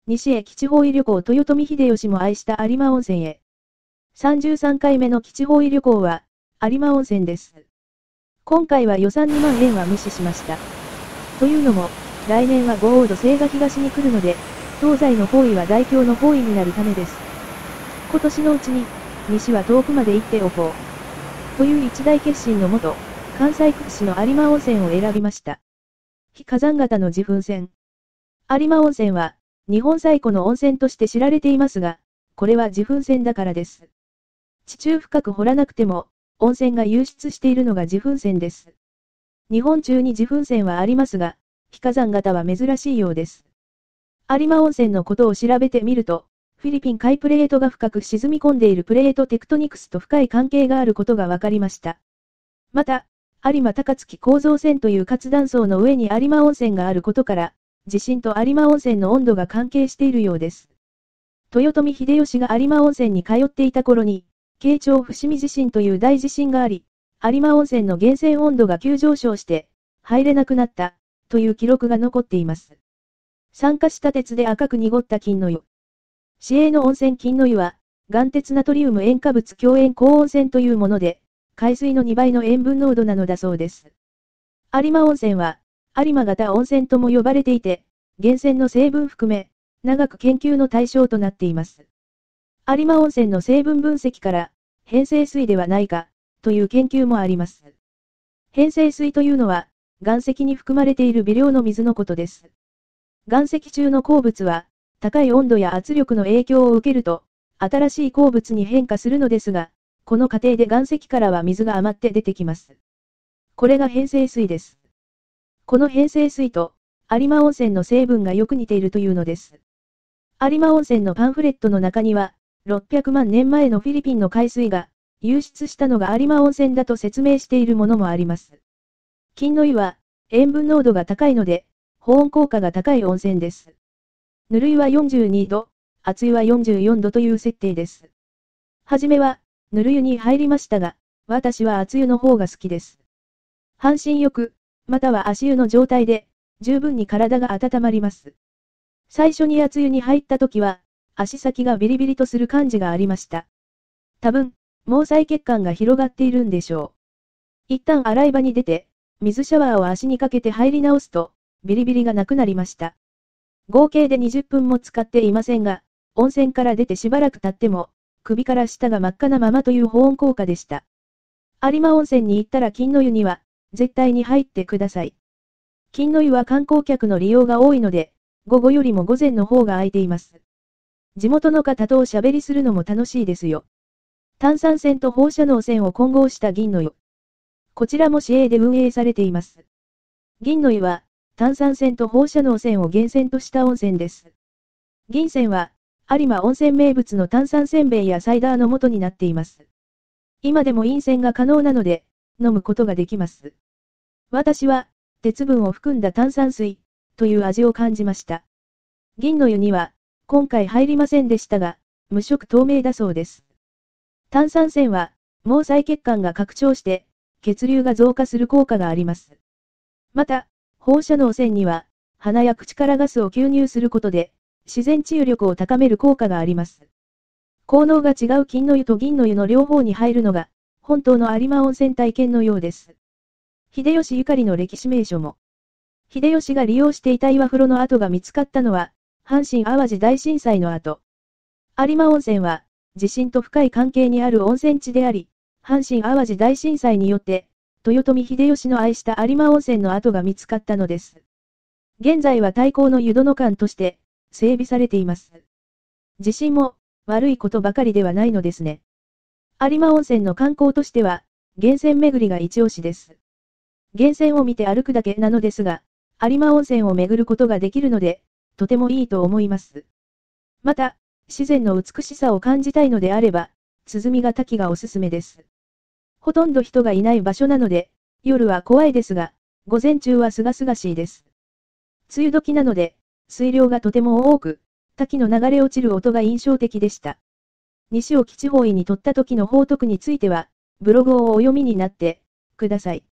西へ基地方位旅行豊臣秀吉も愛した有馬温泉へ。33回目の基地方位旅行は、有馬温泉です。今回は予算2万円は無視しました。というのも、来年は豪雨土星が東に来るので、東西の方位は大凶の方位になるためです。今年のうちに、西は遠くまで行っておこう。という一大決心のもと、関西屈指の有馬温泉を選びました。非火山型の自噴泉。有馬温泉は、日本最古の温泉として知られていますが、これは自噴泉だからです。地中深く掘らなくても、温泉が湧出しているのが自噴泉です。日本中に自噴泉はありますが、非火山型は珍しいようです。有馬温泉のことを調べてみると、フィリピン海プレートが深く沈み込んでいるプレートテクトニクスと深い関係があることが分かりました。また、有馬高槻構造線という活断層の上に有馬温泉があることから、地震と有馬温泉の温度が関係しているようです。豊臣秀吉が有馬温泉に通っていた頃に、慶長伏見地震という大地震があり、有馬温泉の源泉温度が急上昇して、入れなくなった、という記録が残っています。酸化した鉄で赤く濁った金の湯。市営の温泉金の湯は、岩鉄ナトリウム塩化物強塩高温泉というもので、海水の2倍の塩分濃度なのだそうです。有馬温泉は、有馬型温泉とも呼ばれていて、源泉の成分含め、長く研究の対象となっています。有馬温泉の成分分析から、変成水ではないか、という研究もあります。変成水というのは、岩石に含まれている微量の水のことです。岩石中の鉱物は、高い温度や圧力の影響を受けると、新しい鉱物に変化するのですが、この過程で岩石からは水が余って出てきます。これが変成水です。この変成水と、有馬温泉の成分がよく似ているというのです。有馬温泉のパンフレットの中には、600万年前のフィリピンの海水が、湧出したのが有馬温泉だと説明しているものもあります。金の湯は、塩分濃度が高いので、保温効果が高い温泉です。ぬる湯は42度、熱湯は44度という設定です。はじめは、ぬる湯に入りましたが、私は熱湯の方が好きです。半身浴、または足湯の状態で、十分に体が温まります。最初に熱湯に入った時は、足先がビリビリとする感じがありました。多分、毛細血管が広がっているんでしょう。一旦洗い場に出て、水シャワーを足にかけて入り直すと、ビリビリがなくなりました。合計で20分も使っていませんが、温泉から出てしばらく経っても、首から下が真っ赤なままという保温効果でした。有馬温泉に行ったら金の湯には、絶対に入ってください。金の湯は観光客の利用が多いので、午後よりも午前の方が空いています。地元の方とおしゃべりするのも楽しいですよ。炭酸泉と放射能泉を混合した銀の湯。こちらも市営で運営されています。銀の湯は、炭酸泉と放射能泉を源泉とした温泉です。銀泉は、有馬温泉名物の炭酸せんべいやサイダーの元になっています。今でも飲泉が可能なので、飲むことができます。私は、鉄分を含んだ炭酸水、という味を感じました。銀の湯には、今回入りませんでしたが、無色透明だそうです。炭酸泉は、毛細血管が拡張して、血流が増加する効果があります。また、放射能泉には、鼻や口からガスを吸入することで、自然治癒力を高める効果があります。効能が違う金の湯と銀の湯の両方に入るのが、本当の有馬温泉体験のようです。秀吉ゆかりの歴史名所も。秀吉が利用していた岩風呂の跡が見つかったのは、阪神淡路大震災の後。有馬温泉は、地震と深い関係にある温泉地であり、阪神淡路大震災によって、豊臣秀吉の愛した有馬温泉の跡が見つかったのです。現在は対抗の湯殿館として、整備されています。地震も、悪いことばかりではないのですね。有馬温泉の観光としては、源泉巡りが一押しです。源泉を見て歩くだけなのですが、有馬温泉を巡ることができるので、とてもいいと思います。また、自然の美しさを感じたいのであれば、鼓ヶ滝がおすすめです。ほとんど人がいない場所なので、夜は怖いですが、午前中は清々しいです。梅雨時なので、水量がとても多く、滝の流れ落ちる音が印象的でした。西を基地方位に取った時の報徳については、ブログをお読みになってください。